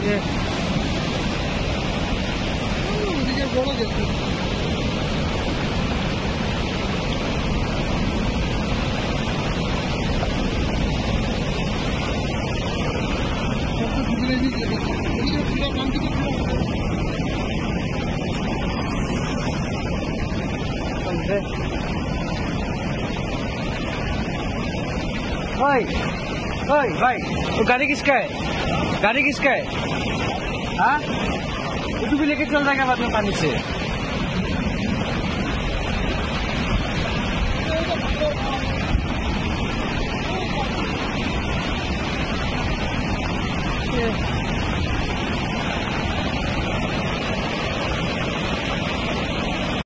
से बड़ा देखो ओए ओए भाई, वो गाड़ी किसका है? गाड़ी किसका है? हाँ, वो भी लेके चल जाएगा बाद में पानी से।